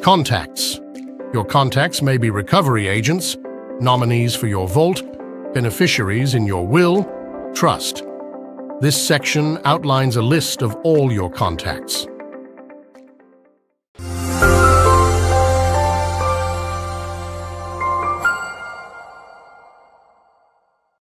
Contacts. Your contacts may be recovery agents, nominees for your vault, beneficiaries in your will, trust. This section outlines a list of all your contacts.